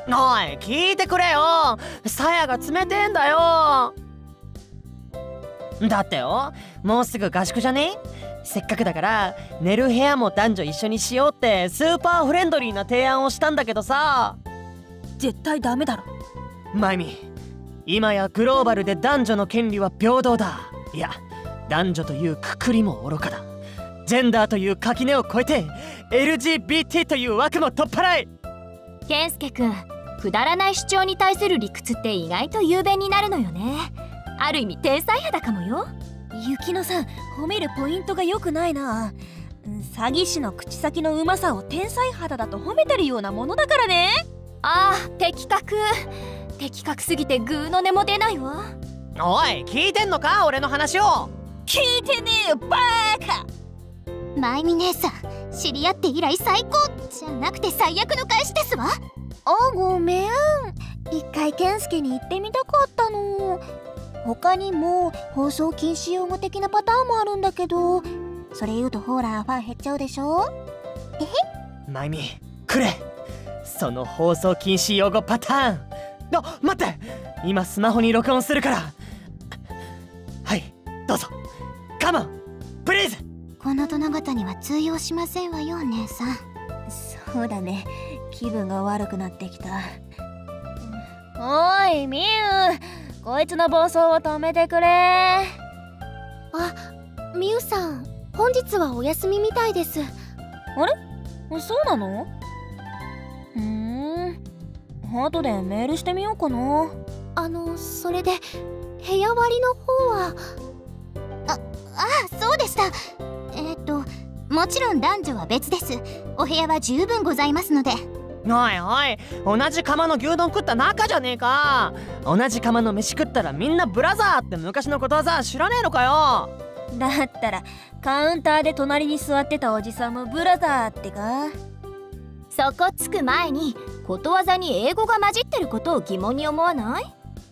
おい聞いてくれよ、さやが冷てえんだよ。だってよ、もうすぐ合宿じゃね？せっかくだから寝る部屋も男女一緒にしようってスーパーフレンドリーな提案をしたんだけどさ。 絶対ダメだろ。 マイミ、今やグローバルで男女の権利は平等だ。いや、男女というくくりも愚かだ。ジェンダーという垣根を越えて LGBT という枠も取っ払い。 健介くん、くだらない主張に対する理屈って意外と雄弁になるのよね。ある意味天才肌かもよ。 雪乃さん、褒めるポイントが良くないな。詐欺師の口先のうまさを天才肌だと褒めてるようなものだからね。 ああ、的確すぎてグーの音も出ないわ。 おい聞いてんのか俺の話を。 聞いてねえよバーカ。 まゆみ姉さん、知り合って以来最高じゃなくて最悪の返しですわ。 あ、ごめん。一回健介に言ってみたかったの。他にも放送禁止用語的なパターンもあるんだけど、それ言うとほらファン減っちゃうでしょ。えへ。 マイミくれ、その放送禁止用語パターン。待って、今スマホに録音するから。はい、どうぞ。カモンプリーズ。 この殿方には通用しませんわよ姉さん。 そうだね、気分が悪くなってきた。おいみゆ、こいつの暴走を止めてくれ。 あ、みゆさん、本日はお休みみたいです。 あれ、そうなの？後でメールしてみようかな。 それで部屋割りの方は。 そうでした。もちろん男女は別です。お部屋は十分ございますので。 おいおい、同じ釜の牛丼食った仲じゃねえか。同じ釜の飯食ったらみんなブラザーって昔のことわざ知らねえのかよ。 だったらカウンターで隣に座ってたおじさんもブラザーってか。 そこつく前にことわざに英語が混じってることを疑問に思わない？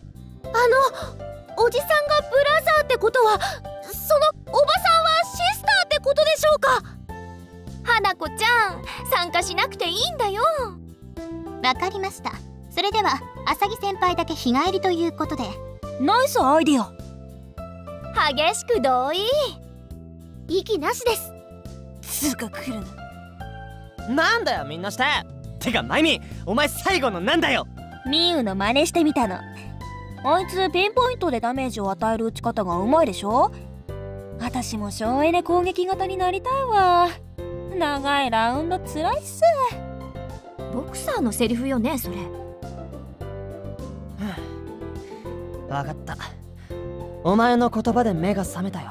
おじさんがブラザーってことは、そのおばさんはシスターってことでしょうか？ 花子ちゃん、参加しなくていいんだよ。 わかりました。それでは浅木先輩だけ日帰りということで。 ナイスアイディア。 激しく同意。 異議なしです。 つうか来るな。 なんだよみんなして。てかマイミ、お前最後のなんだよ。 ミユの真似してみたの。あいつピンポイントでダメージを与える打ち方がうまいでしょ。私も省エネ攻撃型になりたいわ。長いラウンドつらいっす。 ボクサーのセリフよねそれ。 わかった、お前の言葉で目が覚めたよ。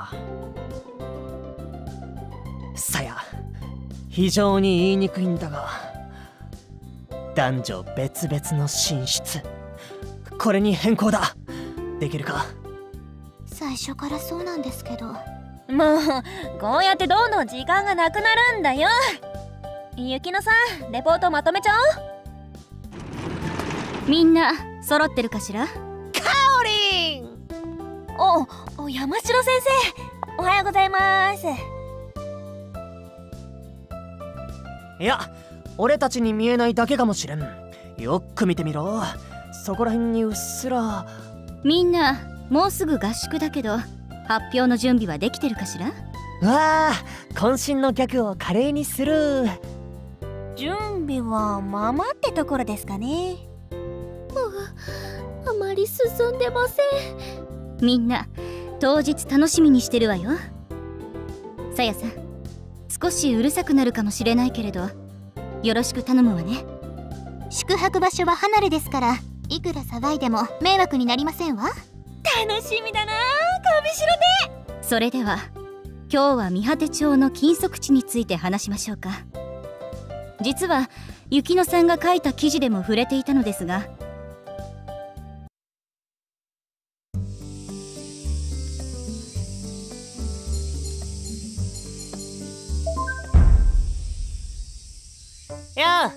さや、非常に言いにくいんだが、男女別々の寝室、これに変更だ。できるか？ 最初からそうなんですけど。 もうこうやってどんどん時間がなくなるんだよ。雪乃さん、レポートまとめちゃおう。 みんな揃ってるかしら？ カオリン。 山城先生、おはようございます。 いや、俺たちに見えないだけかもしれん。よく見てみろ、そこら辺にうっすら。 みんなもうすぐ合宿だけど、発表の準備はできてるかしら？ わあ、渾身のギャグを華麗にする。 準備はままってところですかね。 あまり進んでません。 みんな当日楽しみにしてるわよ。さやさん、少しうるさくなるかもしれないけれどよろしく頼むわね。 宿泊場所は離れですから、いくら騒いでも迷惑になりませんわ。 楽しみだな上白手。 それでは今日は三果町の禁足地について話しましょうか。実は雪乃さんが書いた記事でも触れていたのですが、 やあ、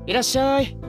いらっしゃい。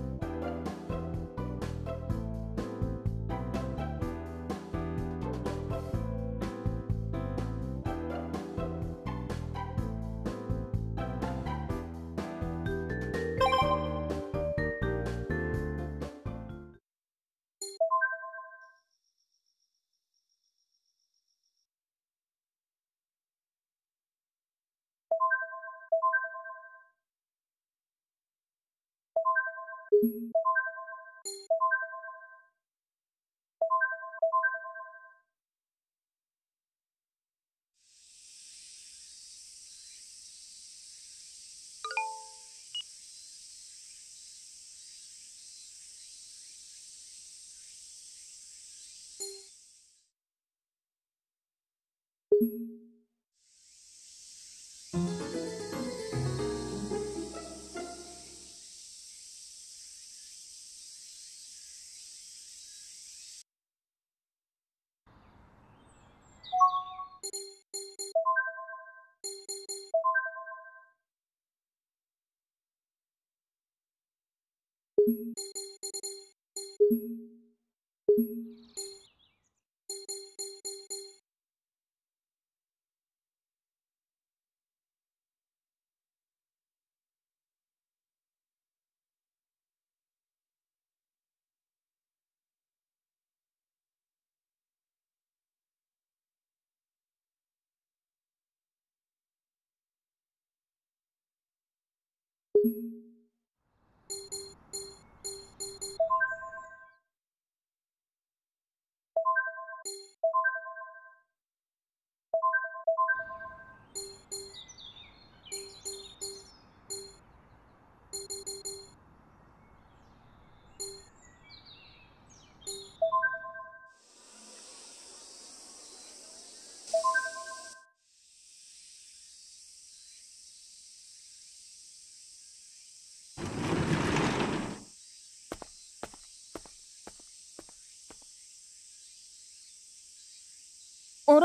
あれ？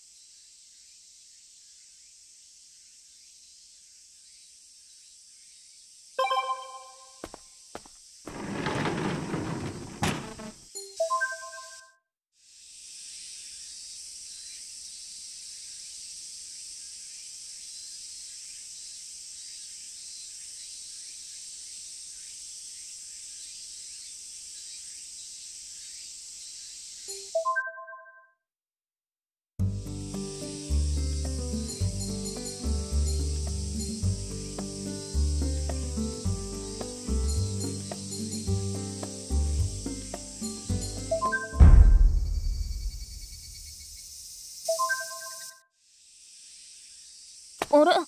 あれ？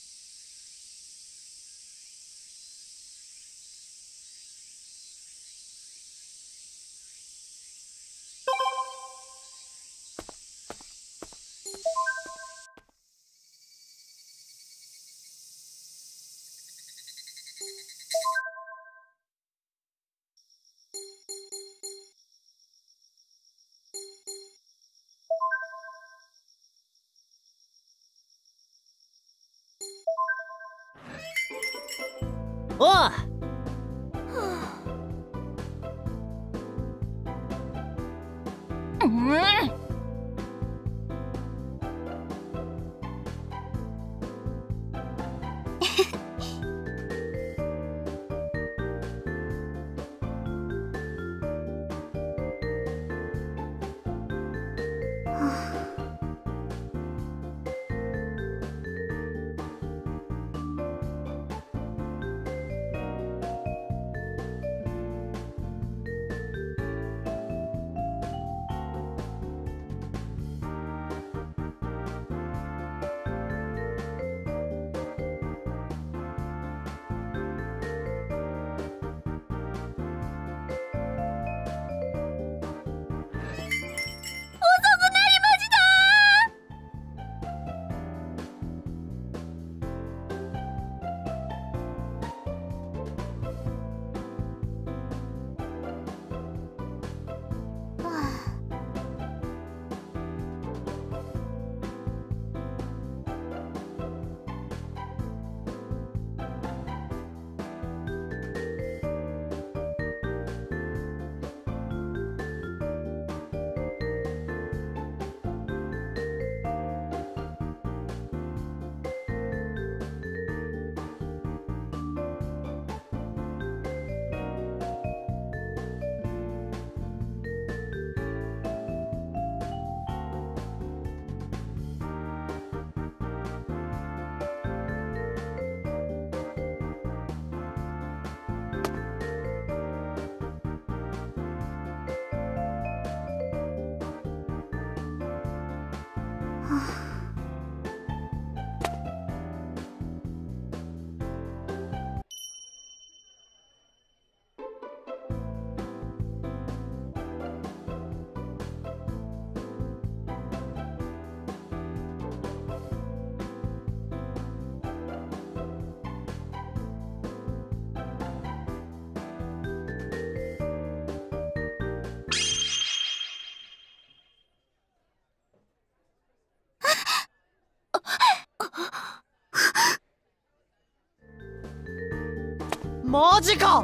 おう。 マジか。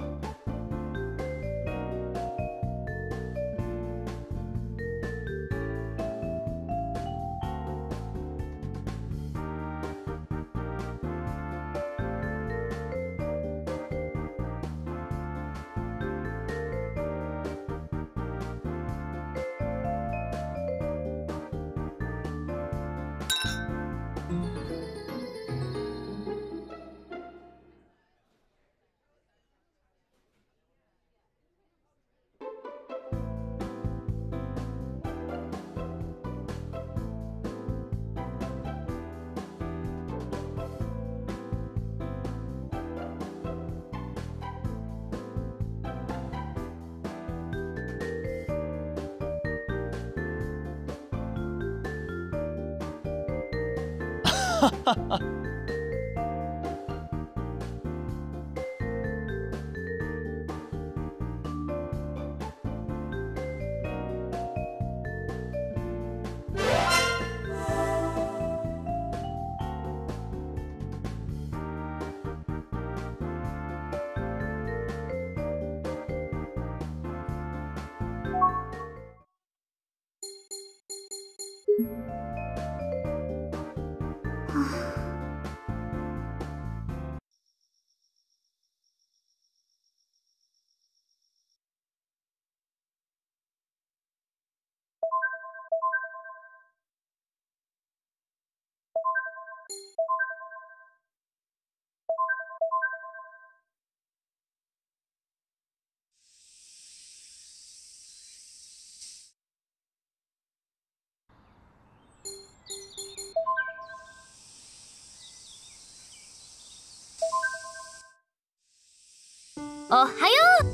おはよう。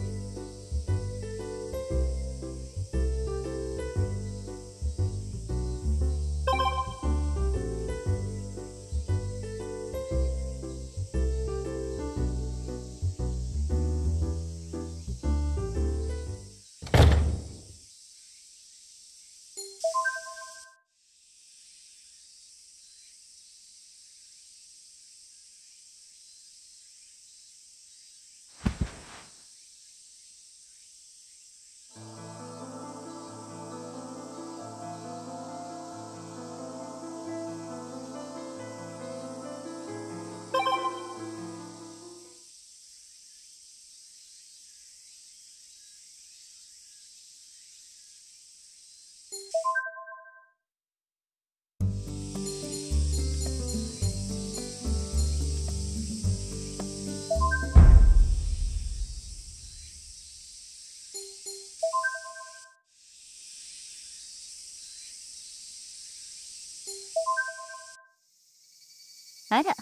あら。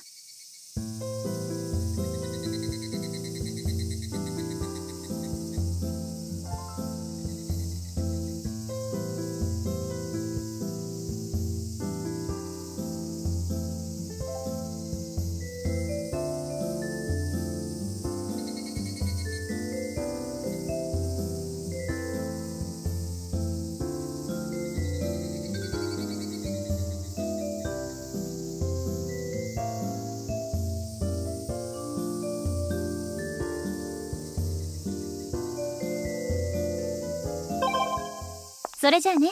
それじゃあね。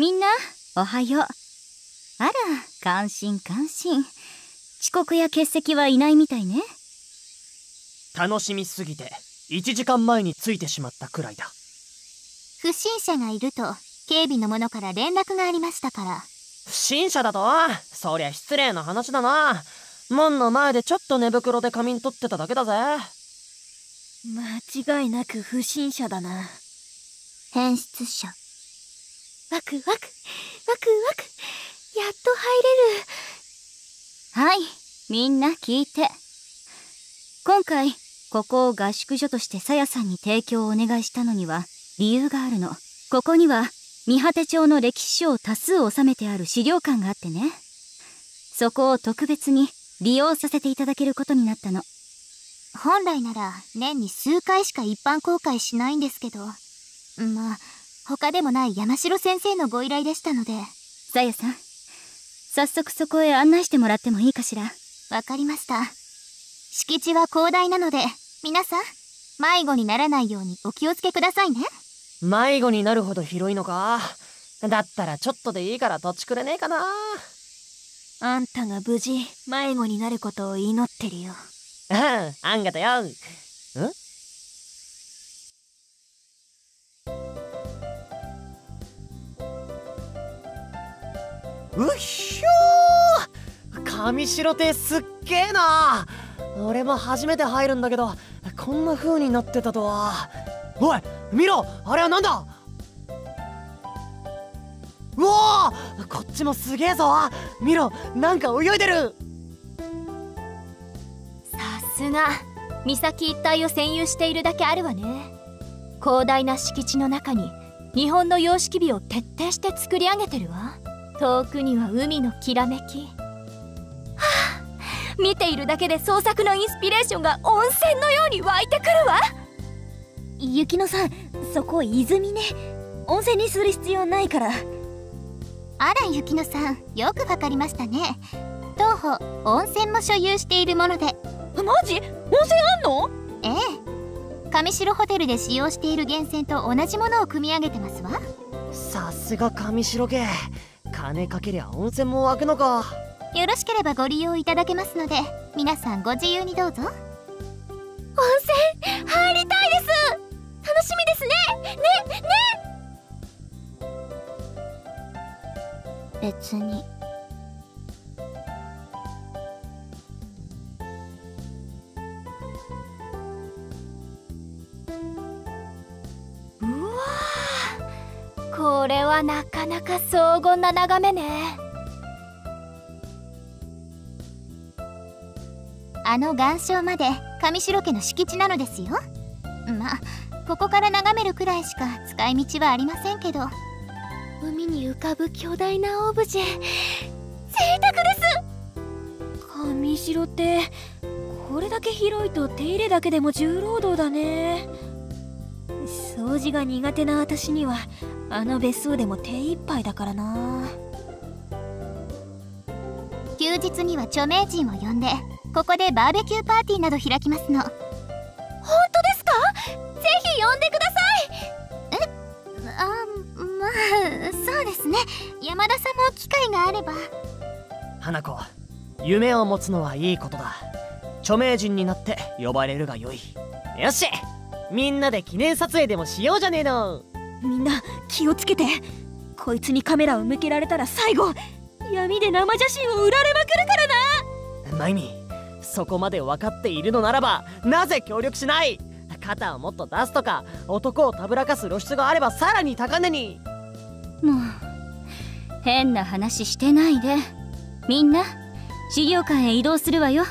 みんなおはよう。あら、感心感心。遅刻や欠席はいないみたいね。 楽しみすぎて1時間前に着いてしまったくらいだ。 不審者がいると警備の者から連絡がありましたから。 不審者だと？そりゃ失礼な話だな。門の前でちょっと寝袋で仮眠取ってただけだぜ。 間違いなく不審者だな。 変質者。 ワクワクワクワク、やっと入れる。 はい、みんな聞いて。今回ここを合宿所としてさやさんに提供をお願いしたのには理由があるの。ここには見果て町の歴史書を多数収めてある資料館があってね。そこを特別に利用させていただけることになったの。 本来なら年に数回しか一般公開しないんですけど、まあ他でもない山城先生のご依頼でしたので。 さやさん、早速そこへ案内してもらってもいいかしら。 わかりました。敷地は広大なので皆さん迷子にならないようにお気をつけくださいね。 迷子になるほど広いのか。だったらちょっとでいいから土地くれねえかな。 あんたが無事迷子になることを祈ってるよ。 あんがとよ。うっひょー、上白亭すっげえな。俺も初めて入るんだけどこんな風になってたとは。おい見ろ、あれはなんだ。うわー、こっちもすげえぞ。見ろ、なんか泳いでる。 さすが岬一帯を占有しているだけあるわね。広大な敷地の中に日本の様式美を徹底して作り上げてるわ。遠くには海のきらめき。見ているだけで創作のインスピレーションが温泉のように湧いてくるわ。 雪乃さん、そこ泉ね。温泉にする必要ないから。 あら雪乃さん、よくわかりましたね。当方温泉も所有しているもので。 マジ？温泉あんの？ ええ、上白ホテルで使用している源泉と同じものを組み上げてますわ。 さすが上白家、金かけりゃ温泉も湧くのか。 よろしければご利用いただけますので皆さんご自由にどうぞ。 温泉入りたいです。楽しみですね。 別に。 うわー、これはなかなか荘厳な眺めね。 あの岩礁まで上白家の敷地なのですよ。まあここから眺めるくらいしか使い道はありませんけど。 海に浮かぶ巨大なオブジェ、贅沢です。 上白ってこれだけ広いと手入れだけでも重労働だね。掃除が苦手な私にはあの別荘でも手一杯だからな。 休日には著名人を呼んでここでバーベキューパーティーなど開きますの。 本当ですか？ぜひ呼んでください。 まあそうですね。山田さんも機会があれば。 花子、夢を持つのはいいことだ。著名人になって呼ばれるがよい。よし、みんなで記念撮影でもしようじゃねえの。 みんな気をつけて。こいつにカメラを向けられたら最後闇で生写真を売られまくるからな。 マイミ、そこまで分かっているのならばなぜ協力しない。肩をもっと出すとか男をたぶらかす露出があればさらに高値に。 もう変な話してないで。みんな資料館へ移動するわよ。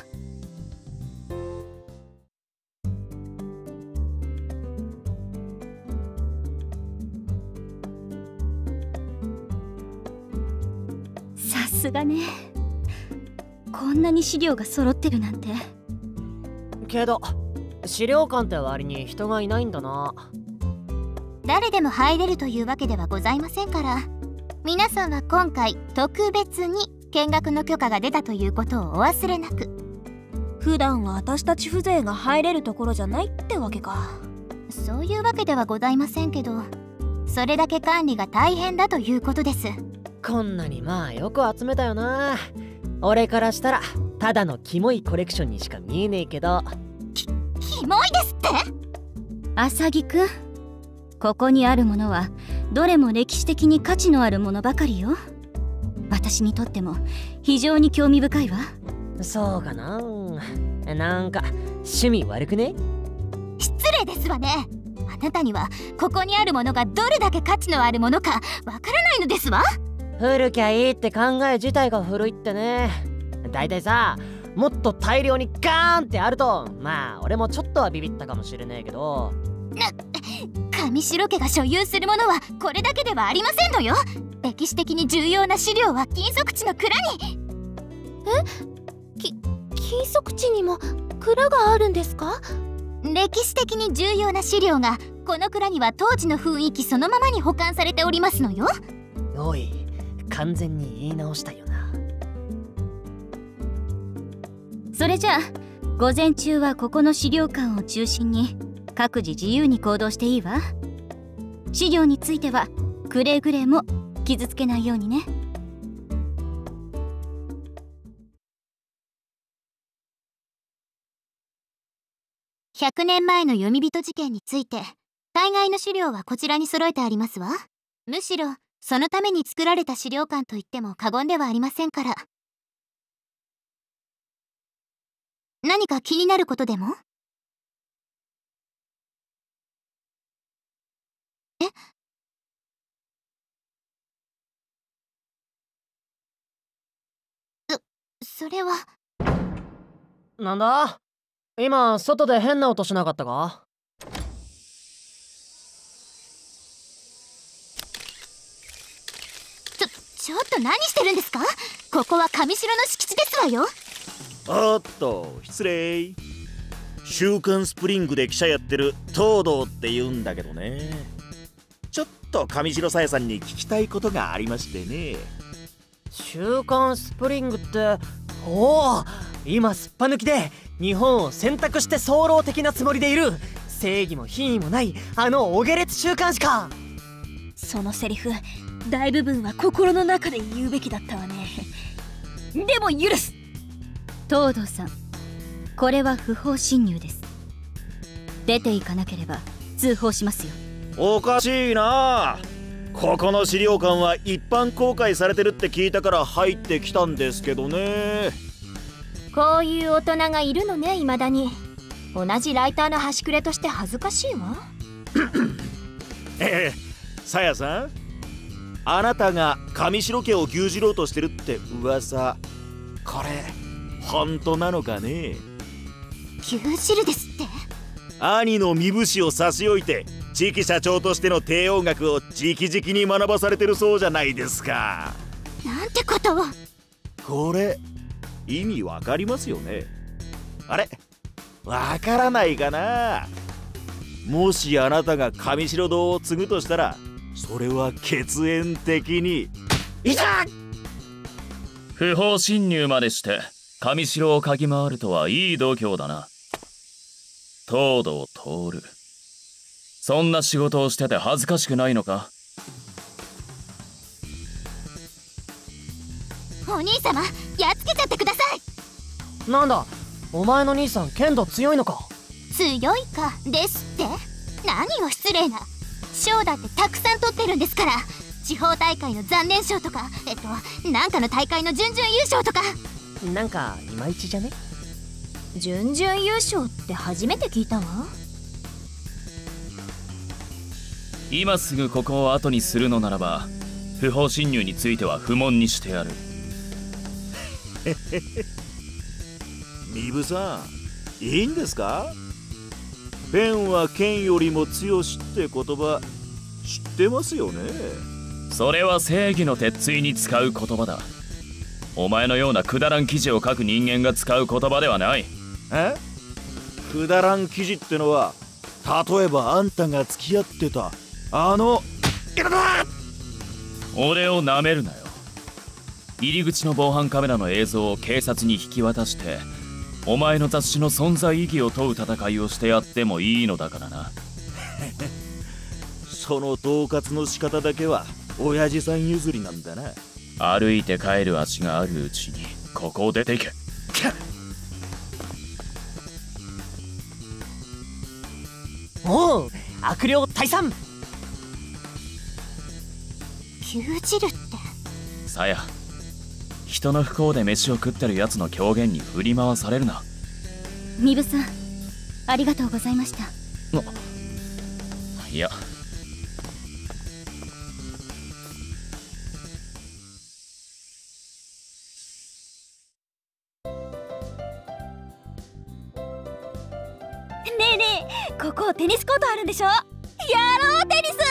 さすがね。こんなに資料が揃ってるなんて。 けど資料館って割に人がいないんだな。 誰でも入れるというわけではございませんから。皆さんは今回特別に見学の許可が出たということをお忘れなく。 普段は私たち風情が入れるところじゃないってわけか。 そういうわけではございませんけど、 それだけ管理が大変だということです。 こんなにまあよく集めたよな。俺からしたらただのキモいコレクションにしか見えねえけど。 キモいですって？ 浅木くん、ここにあるものはどれも歴史的に価値のあるものばかりよ。私にとっても非常に興味深いわ。 そうかな。なんか趣味悪くね？ 失礼ですわね。あなたにはここにあるものがどれだけ価値のあるものかわからないのですわ。 古きゃいいって考え自体が古いってね。だいたいさ、もっと大量にガーンってあると、まあ俺もちょっとはビビったかもしれねえけど。 上白家が所有するものはこれだけではありませんのよ。歴史的に重要な資料は金属地の蔵に。 金属地にも蔵があるんですか？ 歴史的に重要な資料がこの蔵には当時の雰囲気そのままに保管されておりますのよ。 おい、完全に言い直したよな。 それじゃあ午前中はここの資料館を中心に各自自由に行動していいわ。資料についてはくれぐれも傷つけないようにね。 100年前の読み人事件について大概の資料はこちらに揃えてありますわ。むしろそのために作られた資料館といっても過言ではありませんから。何か気になることでも？それは。 なんだ？今外で変な音しなかったか？ ちょっと何してるんですか？ここは上城の敷地ですわよ。 おっと失礼。週刊スプリングで記者やってる東堂って言うんだけどね。ちょっと上白さやさんに聞きたいことがありましてね。 週刊スプリングって、おお、今すっぱ抜きで日本を選択して早漏的なつもりでいる正義も品位もないあのお下劣週刊誌か。 そのセリフ大部分は心の中で言うべきだったわね。でも許す。 東堂さん、これは不法侵入です。出ていかなければ通報しますよ。 おかしいな。ここの資料館は一般公開されてるって聞いたから入ってきたんですけどね。 こういう大人がいるのね、未だに。同じライターの端くれとして恥ずかしいわ。 さやさん、あなたが上白家を牛耳ろうとしてるって噂、これ本当なのかね？ 牛耳るですって？ 兄の身分を差し置いて次期社長としての帝王学を直々に学ばされてるそうじゃないですか。 なんてことを。 これ意味わかりますよね？あれ、わからないかな？もしあなたが上白堂を継ぐとしたら、それは血縁的にいた！ 不法侵入までして上城を嗅ぎ回るとはいい度胸だな。東堂徹、そんな仕事をしてて恥ずかしくないのか？ お兄様、やっつけちゃってください。 なんだ、お前の兄さん剣道強いのか？ 強いかですって？何を失礼な。賞だってたくさん取ってるんですから。地方大会の残念賞とか、なんかの大会の準々優勝とか。 なんかいまいちじゃね？ 準々優勝って初めて聞いたわ。 今すぐここを後にするのならば、不法侵入については不問にしてやる。 ミブさん、いいんですか？ペンは剣よりも強しって言葉知ってますよね？ それは正義の鉄槌に使う言葉だ。お前のようなくだらん記事を書く人間が使う言葉ではない。 え？くだらん記事ってのは、例えばあんたが付き合ってた俺をなめるなよ。入り口の防犯カメラの映像を警察に引き渡して、お前の雑誌の存在意義を問う戦いをしてやってもいいのだからな。 その恫喝の仕方だけは親父さん譲りなんだな。 歩いて帰る足があるうちにここを出ていけ。 おう、悪霊退散。 牛汁ってさや、人の不幸で飯を食ってるやつの狂言に振り回されるな。 ミブさん、ありがとうございました。 いや、 ねえねえ、ここテニスコートあるんでしょ。やろうテニス。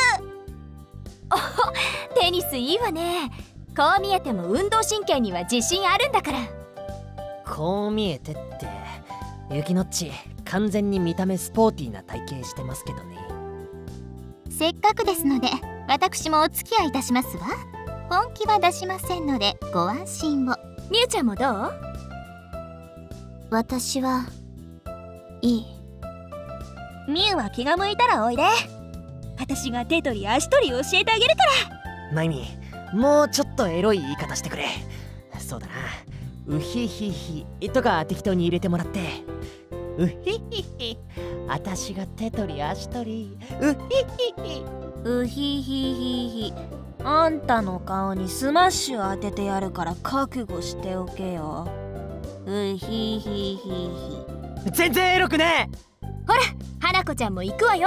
テニスいいわね。こう見えても運動神経には自信あるんだから。 こう見えてって、ゆきのっち完全に見た目スポーティーな体型してますけどね。 せっかくですので私もお付き合いいたしますわ。本気は出しませんのでご安心を。 みゆちゃんもどう？ 私はいい。 みゆは気が向いたらおいで。私が手取り足取り教えてあげるから。 マイミ、もうちょっとエロい言い方してくれ。そうだな、うひひひとか適当に入れてもらって。うひひひ、私が手取り足取り。うひひひ、 うひひひひ。あんたの顔にスマッシュ当ててやるから覚悟しておけよ。うひひひひ。 全然エロくねえ。 ほら、花子ちゃんも行くわよ。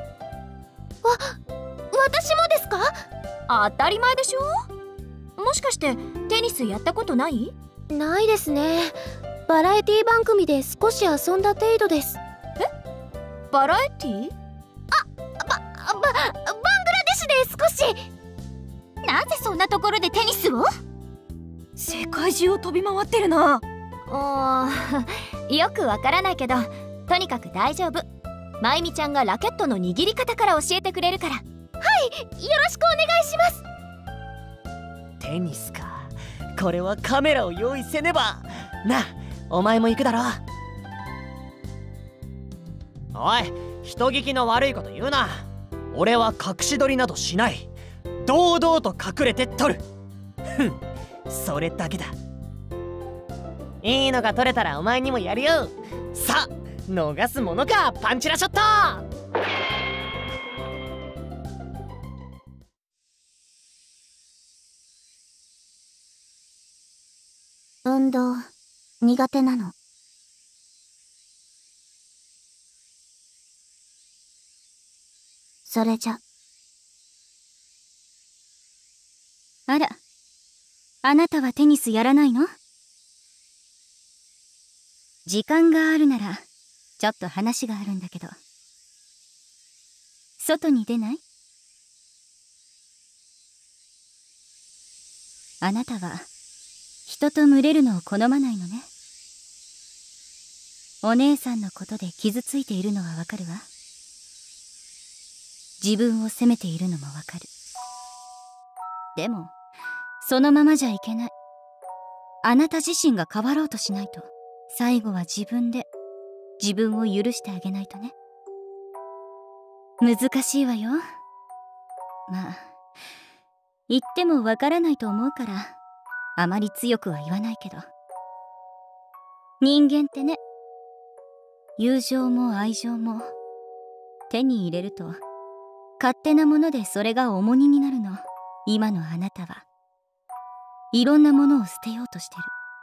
私もですか？ 当たり前でしょ。もしかしてテニスやったことない？ ないですね。バラエティ番組で少し遊んだ程度です。 バラエティ？ バングラデシュで少し。 なぜそんなところでテニスを？ 世界中を飛び回ってるな。 よくわからないけど、とにかく大丈夫。まゆみちゃんがラケットの握り方から教えてくれるから。 はい、よろしくお願いします。 テニスか。これはカメラを用意せねばな。あ、お前も行くだろ。おい、人聞きの悪いこと言うな。俺は隠し撮りなどしない。堂々と隠れて撮る。ふん、それだけだ。いいのが撮れたらお前にもやるよ。さあ、逃すものか、パンチラショット。 運動苦手なの。それじゃ。 あら、あなたはテニスやらないの？時間があるならちょっと話があるんだけど。外に出ない？あなたは人と群れるのを好まないのね。お姉さんのことで傷ついているのはわかるわ。自分を責めているのもわかる。でもそのままじゃいけない。あなた自身が変わろうとしないと。最後は自分で自分を許してあげないとね。難しいわよ。まあ言ってもわからないと思うからあまり強くは言わないけど、人間ってね、友情も愛情も手に入れると勝手なものでそれが重荷になるの。今のあなたはいろんなものを捨てようとしてる。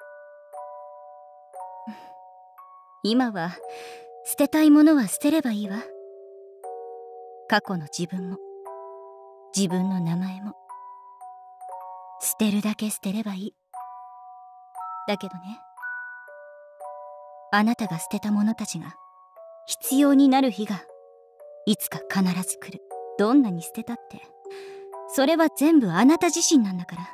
今は捨てたいものは捨てればいいわ。過去の自分も自分の名前も捨てるだけ捨てればいい。だけどね、あなたが捨てたものたちが必要になる日がいつか必ず来る。どんなに捨てたってそれは全部あなた自身なんだから。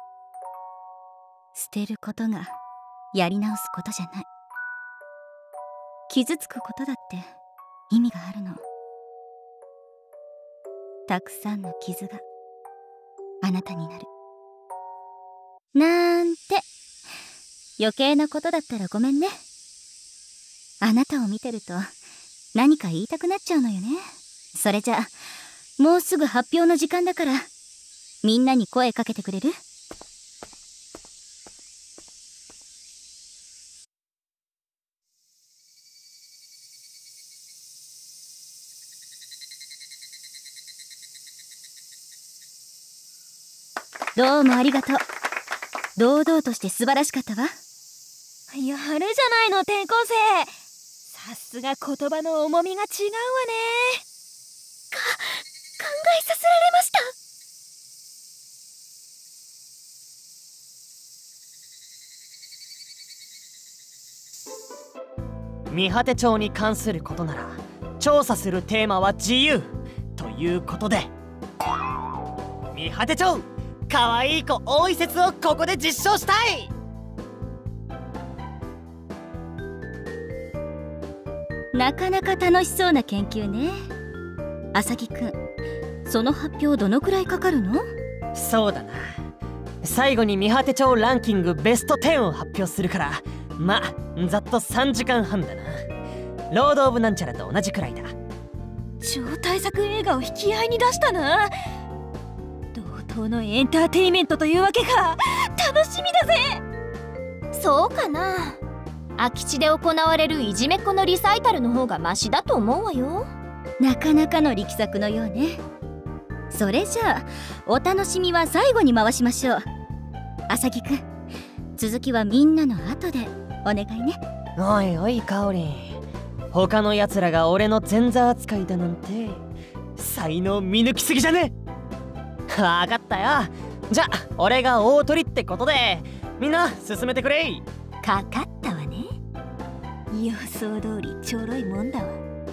捨てることがやり直すことじゃない。傷つくことだって意味があるの。たくさんの傷があなたになる。なんて余計なことだったらごめんね。あなたを見てると何か言いたくなっちゃうのよね。それじゃもうすぐ発表の時間だから、みんなに声かけてくれる？どうもありがとう。堂々として素晴らしかったわ。 やるじゃないの、転校生。さすが言葉の重みが違うわね。考えさせられました。 見果て町に関することなら調査するテーマは自由ということで、見果て町かわいい子多い説をここで実証したい。 なかなか楽しそうな研究ね。浅木くん、その発表どのくらいかかるの？ そうだな、最後に見果て町ランキングベスト10を発表するから、まあざっと3時間半だな。ロード・オブ・なんちゃらと同じくらいだ。 超大作映画を引き合いに出したな。同等のエンターテイメントというわけか。楽しみだぜ。 そうかな。空き地で行われるいじめっ子のリサイタルの方がマシだと思うわよ。 なかなかの力作のようね。それじゃあお楽しみは最後に回しましょう。浅木くん、続きはみんなの後でお願いね。 おいおいかおりん、他のやつらが俺の前座扱いだなんて才能見抜きすぎじゃね？分かったよ。じゃあ俺が大取りってことでみんな進めてくれ。 かかったわね。予想通りちょろいもんだわ。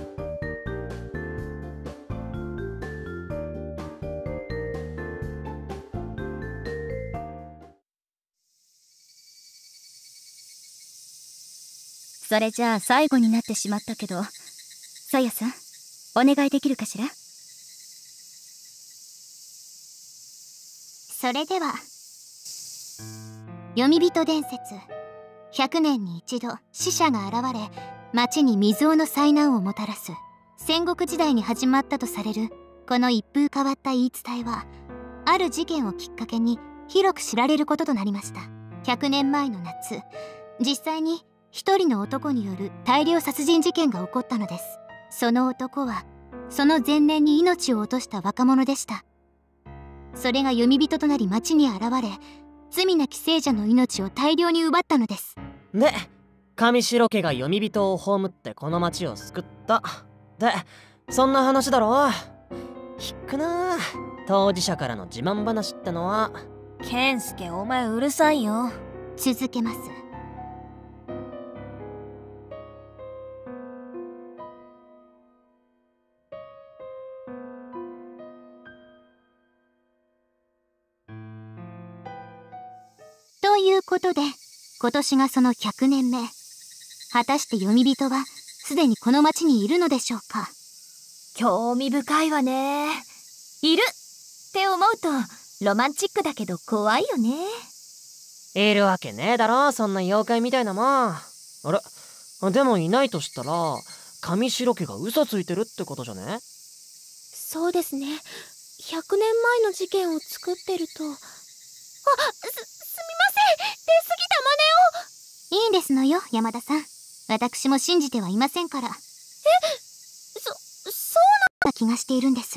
それじゃあ最後になってしまったけど、さやさんお願いできるかしら？ それでは、読み人伝説。100年に一度死者が現れ、町に未曾有の災難をもたらす戦国時代に始まったとされるこの一風変わった言い伝えは、ある事件をきっかけに広く知られることとなりました。100年前の夏、実際に一人の男による大量殺人事件が起こったのです。その男はその前年に命を落とした若者でした。それが読み人となり町に現れ、罪なき聖者の命を大量に奪ったのです。 で上白家が読み人を葬ってこの町を救った。でそんな話だろ。引くな、当事者からの自慢話ってのは。 健介、お前うるさいよ。 続けます。ということで、今年がその100年目。果たして読み人はすでにこの町にいるのでしょうか。 興味深いわね。いるって思うとロマンチックだけど怖いよね。 いるわけねえだろ、そんな妖怪みたいなもん。あれ、でもいないとしたら上白家が嘘ついてるってことじゃね？ そうですね。100年前の事件を作ってると。すみません、出過ぎた真似を。 いいんですのよ、山田さん。私も信じてはいませんから。 そうな気がしているんです。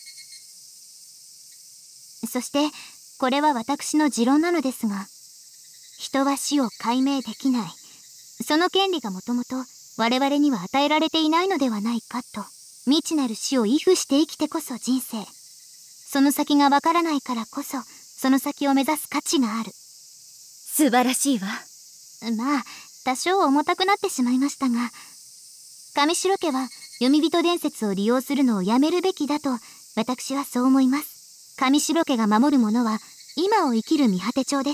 そしてこれは私の持論なのですが、人は死を解明できない、その権利がもともと我々には与えられていないのではないかと。未知なる死を畏怖して生きてこそ人生。その先がわからないからこそ、その先を目指す価値がある。 素晴らしいわ。 まあ多少重たくなってしまいましたが、上白家は読み人伝説を利用するのをやめるべきだと私はそう思います。上白家が守るものは今を生きる見果て町です。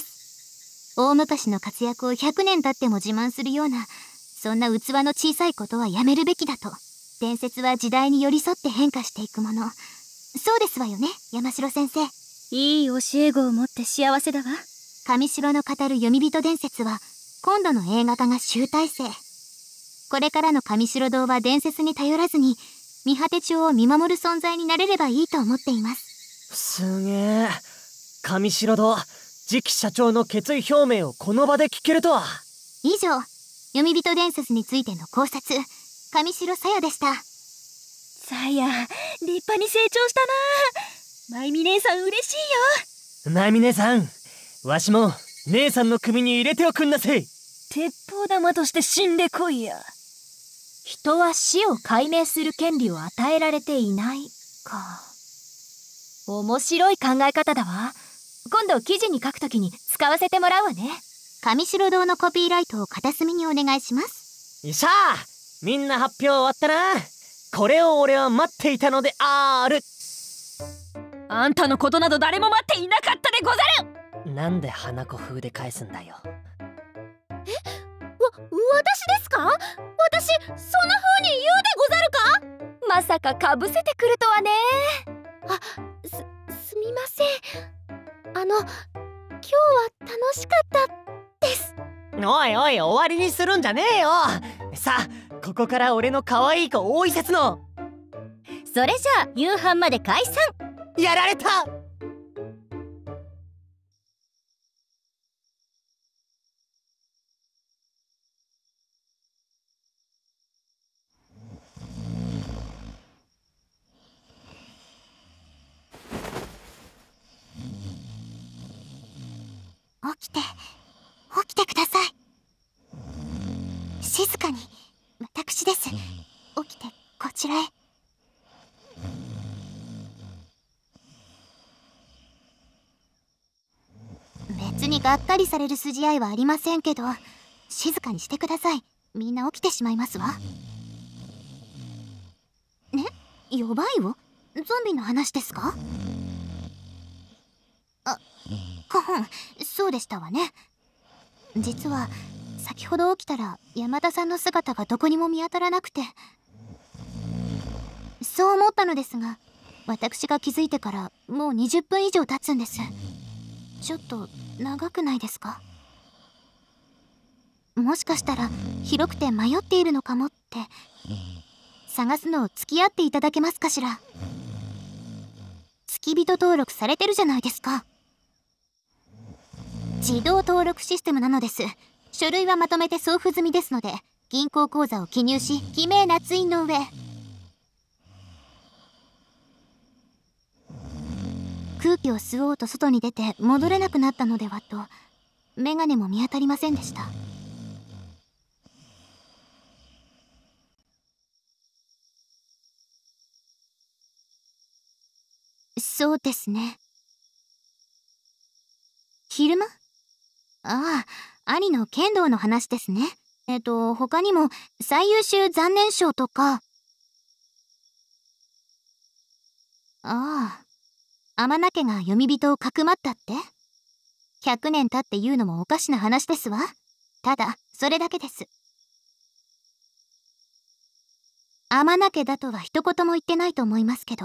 大昔の活躍を100年経っても自慢するような、そんな器の小さいことはやめるべきだと。伝説は時代に寄り添って変化していくもの。そうですわよね、山城先生。 いい教え子を持って幸せだわ。 上白の語る読み人伝説は今度の映画化が集大成。これからの上白堂は伝説に頼らずに見果て町を見守る存在になれればいいと思っています。 すげえ。上白戸、次期社長の決意表明をこの場で聞けるとは。 以上、読み人伝説についての考察、上白さやでした。 さや、立派に成長したな。まゆみ姉さん嬉しいよ。 まゆみ姉さん、わしも姉さんの組に入れておくんなせい。 鉄砲玉として死んでこいや。 人は死を解明する権利を与えられていないか。面白い考え方だわ。今度記事に書くときに使わせてもらうわね。 上白堂のコピーライトを片隅にお願いします。 よっしゃー、みんな発表終わったな。これを俺は待っていたのである。 あんたのことなど誰も待っていなかったでござる。 なんで花子風で返すんだよ。 私ですか？私そんな風に言うでござるか？ まさかかぶせてくるとはね。 すみません。今日は楽しかったです。 おいおい、終わりにするんじゃねえよ。さあ、ここから俺の可愛い子大井節の。 それじゃあ夕飯まで解散。 やられた。 起きてください。静かに。私です。起きてこちらへ。別にがっかりされる筋合いはありませんけど、静かにしてください。みんな起きてしまいますわ。ね、弱いよ。ゾンビの話ですか？そうでしたわね。実は先ほど起きたら山田さんの姿がどこにも見当たらなくて、そう思ったのですが、私が気づいてからもう20分以上経つんです。ちょっと長くないですか？もしかしたら広くて迷っているのかもって。探すのを付き合っていただけますかしら？付き人登録されてるじゃないですか。自動登録システムなのです。書類はまとめて送付済みですので、銀行口座を記入し、記名捺印の上。空気を吸おうと外に出て戻れなくなったのではと、メガネも見当たりませんでした。そうですね。昼間？ああ、兄の剣道の話ですね。他にも最優秀残念賞とか。ああ、天名家が読み人をかくまったって？ 100 年経って言うのもおかしな話ですわ。ただそれだけです。天名家だとは一言も言ってないと思いますけど。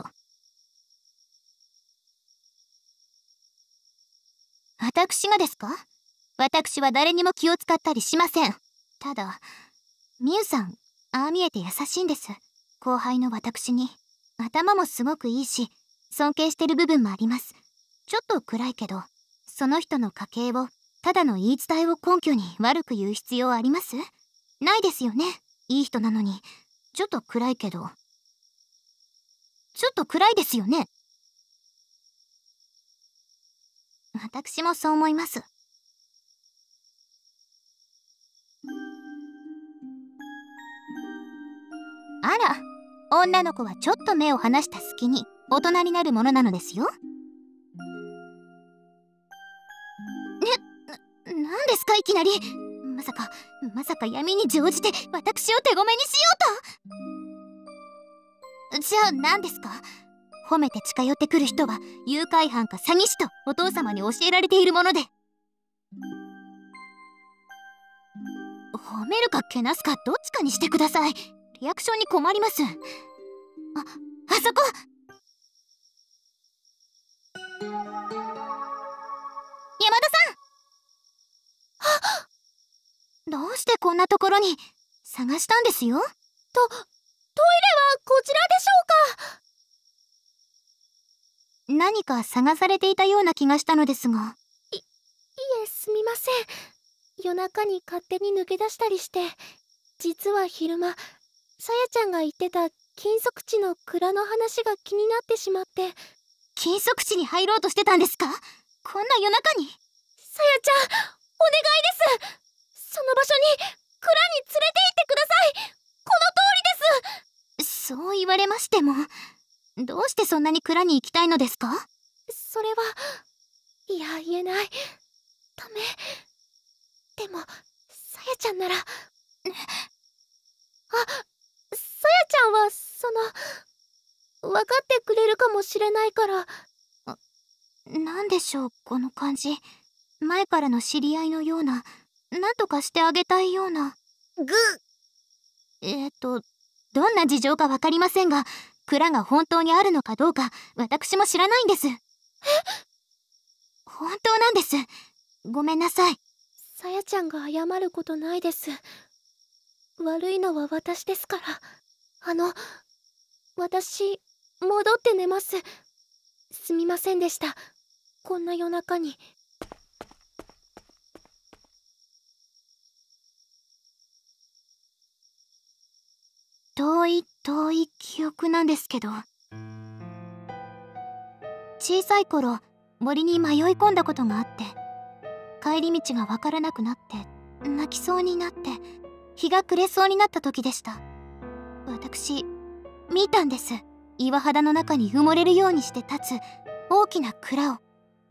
私がですか？私は誰にも気を使ったりしません。ただみゆさん、ああ見えて優しいんです。後輩の私に。頭もすごくいいし、尊敬してる部分もあります。ちょっと暗いけど、その人の家系をただの言い伝えを根拠に悪く言う必要あります？ないですよね。いい人なのに。ちょっと暗いけど。ちょっと暗いですよね。私もそう思います。あら、女の子はちょっと目を離した隙に大人になるものなのですよ。なんですかいきなり。まさか闇に乗じて私を手ごめにしようと。じゃあ何ですか？褒めて近寄ってくる人は誘拐犯か詐欺師とお父様に教えられているもので。褒めるかけなすかどっちかにしてください。リアクションに困ります。あそこ。山田さん。どうしてこんなところに？探したんですよ。 はこちらでしょうか？ 何か探されていたような気がしたのですが。 いえ、すみません。夜中に勝手に抜け出したりして、実は昼間、さやちゃんが言ってた金属地の蔵の話が気になってしまって。 金属地に入ろうとしてたんですか？こんな夜中に。 さやちゃん、お願いです。その場所に、蔵に連れて行ってください。この通りです。 そう言われましても、どうしてそんなに蔵に行きたいのですか？ それは、いや、言えない。ダメ。でも、さやちゃんなら。あ、さやちゃんは、分かってくれるかもしれないから。 なんでしょう、この感じ。前からの知り合いのような、なんとかしてあげたいような。どんな事情かわかりませんが、蔵が本当にあるのかどうか、私も知らないんです。本当なんです。ごめんなさい。 さやちゃんが謝ることないです。悪いのは私ですから。私、戻って寝ます。すみませんでした。こんな夜中に。 遠い記憶なんですけど、小さい頃森に迷い込んだことがあって、帰り道がわからなくなって泣きそうになって日が暮れそうになった時でした。私見たんです。岩肌の中に埋もれるようにして立つ大きな蔵を。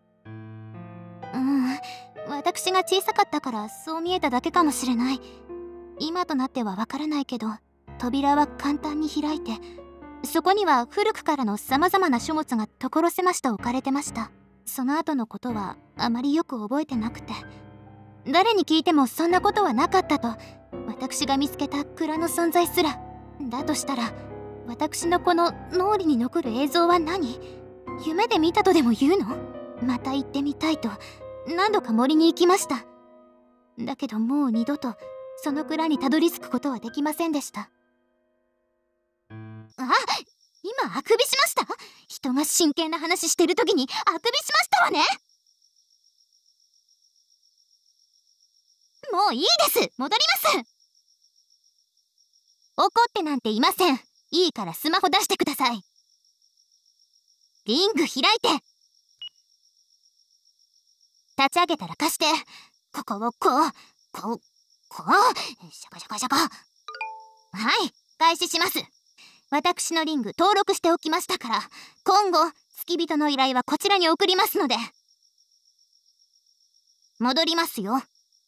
私が小さかったからそう見えただけかもしれない。今となってはわからないけど、扉は簡単に開いて、そこには古くからのさまざまな書物が所狭しと置かれてました。その後のことはあまりよく覚えてなくて、誰に聞いてもそんなことはなかったと、私が見つけた蔵の存在すら。だとしたら、私のこの脳裏に残る映像は何？夢で見たとでも言うの？また行ってみたいと何度か森に行きました。だけどもう二度とその蔵にたどり着くことはできませんでした。あ、今あくびしました？人が真剣な話してる時にあくびしましたわね。もういいです。戻ります。怒ってなんていません。いいからスマホ出してください。リング開いて。立ち上げたら貸して。ここをこうシャカシャカシャカ。はい、開始します。私のリング登録しておきましたから、今後付き人の依頼はこちらに送りますので。戻りますよ。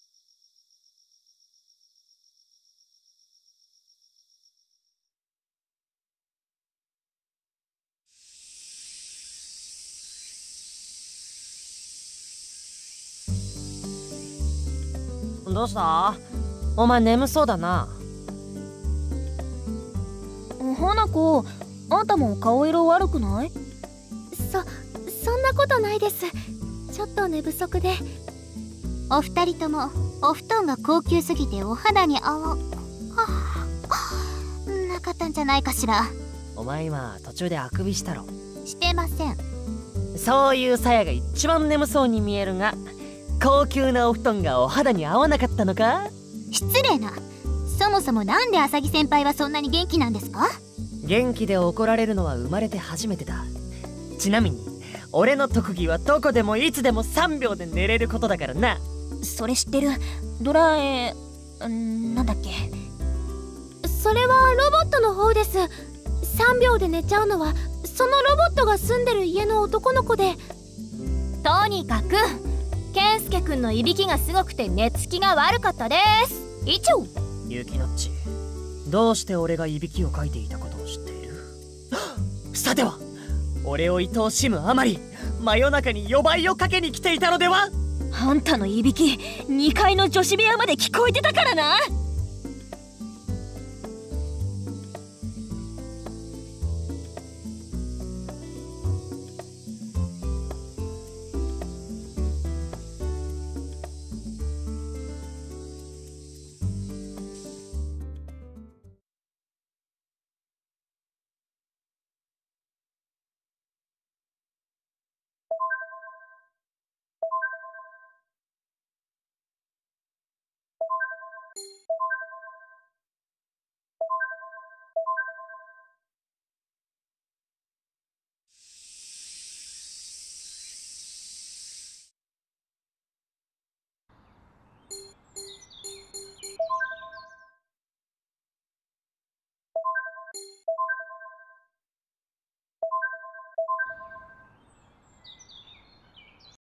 どうした？お前眠そうだな。 花子、あんたも顔色悪くない？ そんなことないです。ちょっと寝不足で。 お二人ともお布団が高級すぎてお肌になかったんじゃないかしら。 お前今途中であくびしたろ。 してません。 そういうさやが一番眠そうに見えるが、高級なお布団がお肌に合わなかったのか？ 失礼な。そもそもなんで浅木先輩はそんなに元気なんですか？ 元気で怒られるのは生まれて初めてだ。ちなみに俺の特技はどこでもいつでも3秒で寝れることだからな。 それ知ってる。なんだっけ。 それはロボットの方です。3秒で寝ちゃうのはそのロボットが住んでる家の男の子で。 とにかく健介くんのいびきがすごくて寝つきが悪かったです。以上。 ゆきのっち、どうして俺がいびきをかいていたことを知っている？さては俺を愛おしむあまり真夜中に夜ばをかけに来ていたのでは？ あんたのいびき2階の女子部屋まで聞こえてたからな。